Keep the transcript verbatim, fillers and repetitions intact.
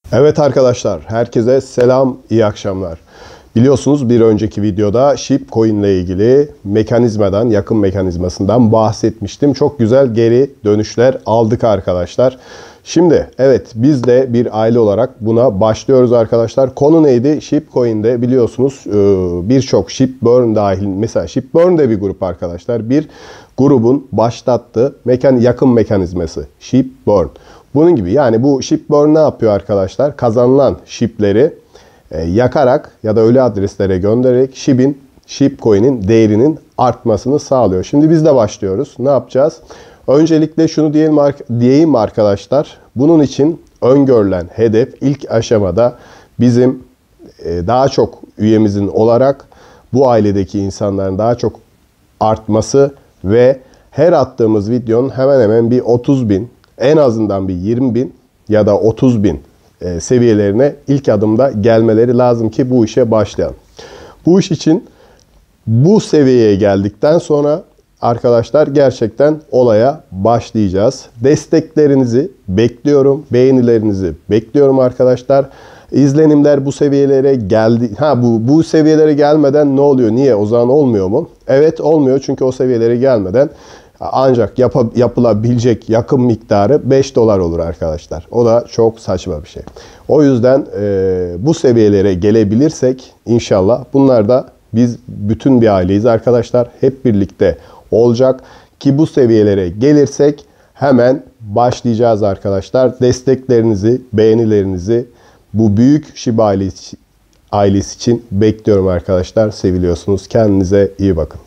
Evet arkadaşlar, herkese selam, iyi akşamlar. Biliyorsunuz bir önceki videoda Shipcoin ile ilgili mekanizmadan, yakın mekanizmasından bahsetmiştim. Çok güzel geri dönüşler aldık arkadaşlar. Şimdi evet biz de bir aile olarak buna başlıyoruz arkadaşlar. Konu neydi? Shipcoin'de biliyorsunuz birçok Shipburn dahil, mesela Shipburn de bir grup arkadaşlar. Bir grubun başlattığı mekan, yakın mekanizması Shipburn. Bunun gibi yani bu Shipburn ne yapıyor arkadaşlar? Kazanılan shipleri e, yakarak ya da ölü adreslere göndererek ship'in, Shipcoin'in değerinin artmasını sağlıyor. Şimdi biz de başlıyoruz. Ne yapacağız? Öncelikle şunu diyelim, diyeyim arkadaşlar. Bunun için öngörülen hedef ilk aşamada bizim e, daha çok üyemizin olarak bu ailedeki insanların daha çok artması ve her attığımız videonun hemen hemen bir otuz bin, en azından bir yirmi bin ya da otuz bin e, seviyelerine ilk adımda gelmeleri lazım ki bu işe başlayalım. Bu iş için bu seviyeye geldikten sonra arkadaşlar gerçekten olaya başlayacağız. Desteklerinizi bekliyorum. Beğenilerinizi bekliyorum arkadaşlar. İzlenimler bu seviyelere geldi. Ha bu bu seviyelere gelmeden ne oluyor? Niye? O zaman olmuyor mu? Evet olmuyor çünkü o seviyelere gelmeden ancak yap yapılabilecek yakın miktarı beş dolar olur arkadaşlar. O da çok saçma bir şey. O yüzden e, bu seviyelere gelebilirsek inşallah bunlar da biz bütün bir aileyiz arkadaşlar. Hep birlikte olacak ki bu seviyelere gelirsek hemen başlayacağız arkadaşlar. Desteklerinizi, beğenilerinizi bu büyük Shiba ailesi, ailesi için bekliyorum arkadaşlar. Seviliyorsunuz. Kendinize iyi bakın.